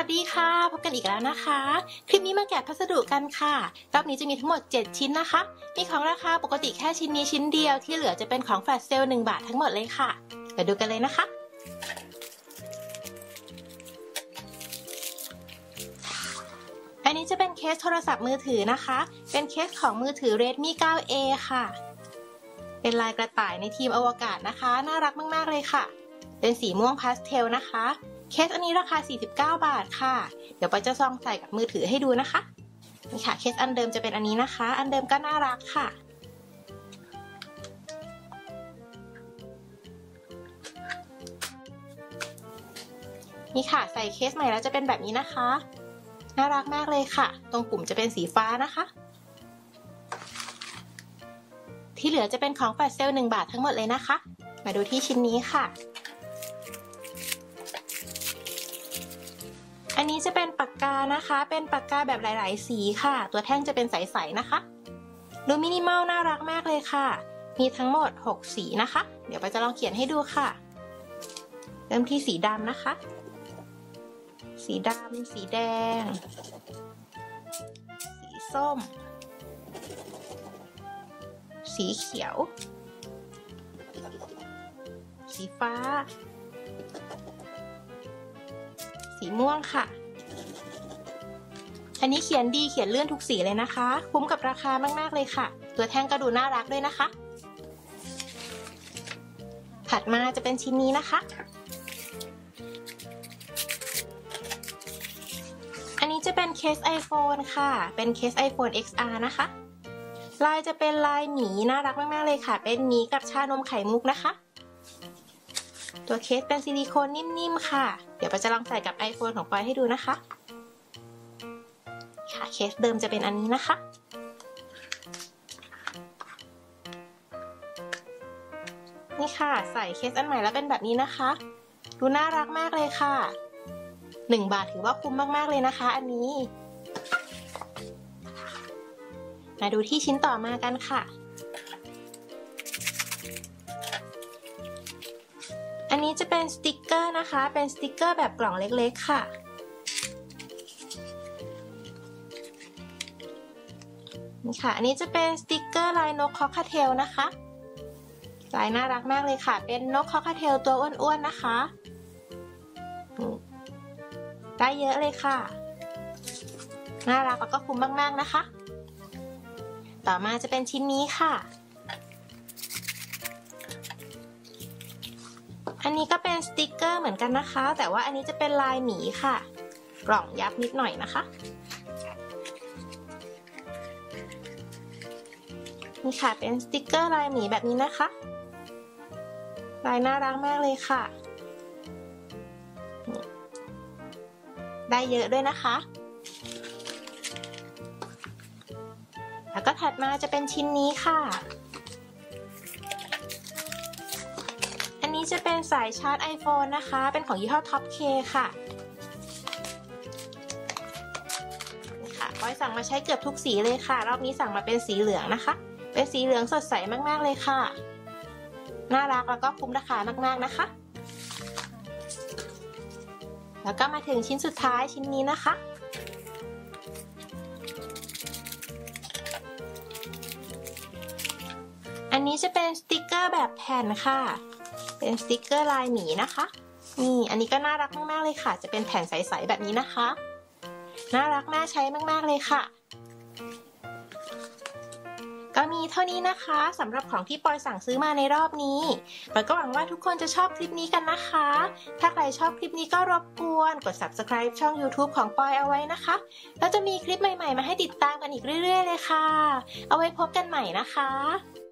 วัสดีค่ะพบกันอีกแล้วนะคะคลิปนี้มาแกะพัสดุกันค่ะรอบนี้จะมีทั้งหมด7ชิ้นนะคะมีของราคาปกติแค่ชิ้นนี้ชิ้นเดียวที่เหลือจะเป็นของแฟลชเซลล์1 บาททั้งหมดเลยค่ะเดี๋ยวดูกันเลยนะคะอันนี้จะเป็นเคสโทรศัพท์มือถือนะคะเป็นเคสของมือถือ Redmi 9A ค่ะเป็นลายกระต่ายในทีมอวกาศนะคะน่ารักมากๆเลยค่ะเป็นสีม่วงพาสเทลนะคะเคสอันนี้ราคา49 บาทค่ะเดี๋ยวปอยจะซองใส่กับมือถือให้ดูนะคะนี่ค่ะเคสอันเดิมจะเป็นอันนี้นะคะอันเดิมก็น่ารักค่ะนี่ค่ะใส่เคสใหม่แล้วจะเป็นแบบนี้นะคะน่ารักมากเลยค่ะตรงปุ่มจะเป็นสีฟ้านะคะที่เหลือจะเป็นของแฟลชเซลล์1 บาททั้งหมดเลยนะคะมาดูที่ชิ้นนี้ค่ะอันนี้จะเป็นปากกานะคะเป็นปากกาแบบหลายๆสีค่ะตัวแท่งจะเป็นใสๆนะคะดูมินิมอลน่ารักมากเลยค่ะมีทั้งหมด6สีนะคะเดี๋ยวปอยจะลองเขียนให้ดูค่ะเริ่มที่สีดำนะคะสีดำสีแดงสีส้มสีเขียวสีฟ้าสีม่วงค่ะอันนี้เขียนดีเขียนเลื่อนทุกสีเลยนะคะคุ้มกับราคามากๆเลยค่ะตัวแท่งก็ดูน่ารักด้วยนะคะถัดมาจะเป็นชิ้นนี้นะคะอันนี้จะเป็นเคส iPhone ค่ะเป็นเคส iPhone XR นะคะลายจะเป็นลายหมีน่ารักมากๆเลยค่ะเป็นหมีกับชานมไข่มุกนะคะตัวเคสเป็นซิลิโคนนิ่มๆค่ะเดี๋ยวปอยจะลองใส่กับ iPhone ของปอยให้ดูนะคะค่ะเคสเดิมจะเป็นอันนี้นะคะนี่ค่ะใส่เคสอันใหม่แล้วเป็นแบบนี้นะคะดูน่ารักมากเลยค่ะ1 บาทถือว่าคุ้มมากๆเลยนะคะอันนี้มาดูที่ชิ้นต่อมากันค่ะอันนี้จะเป็นสติกเกอร์นะคะเป็นสติกเกอร์แบบกล่องเล็กๆค่ะนี่ค่ะอันนี้จะเป็นสติกเกอร์ลายนกคอคาเทลนะคะลายน่ารักมากเลยค่ะเป็นนกคอคาเทลตัวอ้วนๆนะคะได้เยอะเลยค่ะน่ารักแล้วก็คุ้มมากๆนะคะต่อมาจะเป็นชิ้นนี้ค่ะอันนี้ก็เป็นสติกเกอร์เหมือนกันนะคะแต่ว่าอันนี้จะเป็นลายหมีค่ะกล่องยับนิดหน่อยนะคะนี่ค่ะเป็นสติกเกอร์ลายหมีแบบนี้นะคะลายน่ารักมากเลยค่ะได้เยอะด้วยนะคะแล้วก็ถัดมาจะเป็นชิ้นนี้ค่ะอันนี้จะเป็นสายชาร์จ iPhone นะคะเป็นของยี่ห้อ Top K ค่ะนี่ค่ะปอยสั่งมาใช้เกือบทุกสีเลยค่ะรอบนี้สั่งมาเป็นสีเหลืองนะคะเป็นสีเหลืองสดใสมากๆเลยค่ะน่ารักแล้วก็คุ้มราคามากๆนะคะแล้วก็มาถึงชิ้นสุดท้ายชิ้นนี้นะคะอันนี้จะเป็นสติกเกอร์แบบแผ่นค่ะเป็นสติกเกอร์ลายหมีนะคะนี่อันนี้ก็น่ารักมากๆเลยค่ะจะเป็นแผ่นใสๆแบบนี้นะคะน่ารักน่าใช้มากๆเลยค่ะก็มีเท่านี้นะคะสำหรับของที่ปอยสั่งซื้อมาในรอบนี้ปอยก็หวังว่าทุกคนจะชอบคลิปนี้กันนะคะถ้าใครชอบคลิปนี้ก็รบกวนกด Subscribe ช่อง YouTube ของปอยเอาไว้นะคะแล้วจะมีคลิปใหม่ๆมาให้ติดตามกันอีกเรื่อยๆเลยค่ะเอาไว้พบกันใหม่นะคะ